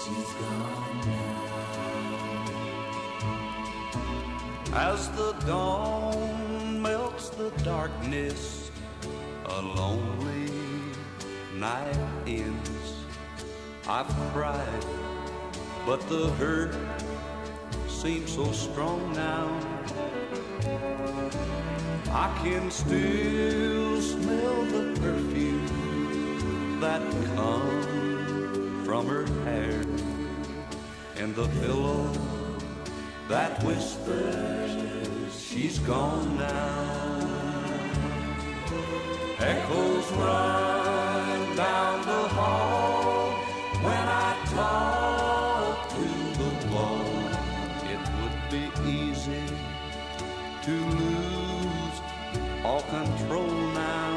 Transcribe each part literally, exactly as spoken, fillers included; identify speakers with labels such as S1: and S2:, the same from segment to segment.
S1: she's gone now.
S2: As the dawn melts the darkness, a lonely night ends. I've cried, but the hurt seems so strong now. I can still smell the perfume that comes from her hair, and the pillow that whispers she's gone now. Echoes run down the hall when I talk to the wall. It would be easy to lose all control now,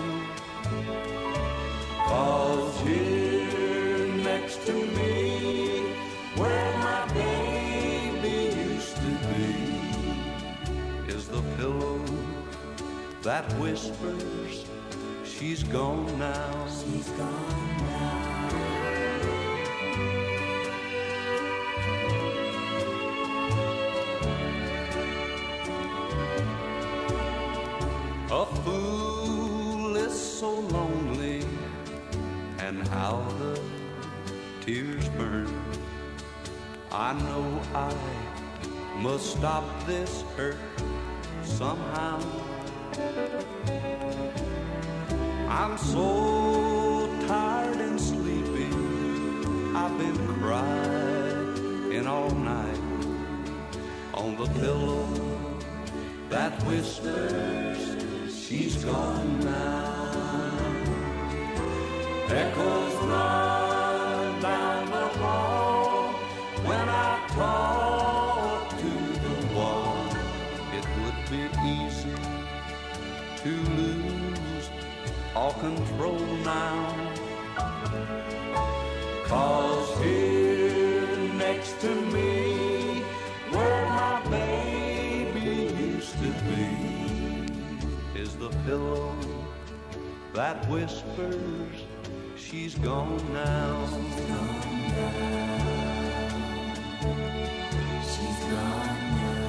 S2: 'cause here next to me, where my baby used to be, is the pillow that whispers she's gone now.
S1: She's gone now.
S2: A fool is so lonely, and how the tears burn. I know I must stop this hurt somehow. I'm so tired and sleepy, I've been crying all night on the pillow that whispers she's gone now. Echoes run down the hall when I talk to the wall. It would be easy to lose all control now, 'cause here next to me, where my baby used to be, is the pillow that whispers she's gone now.
S1: She's gone now. She's gone now.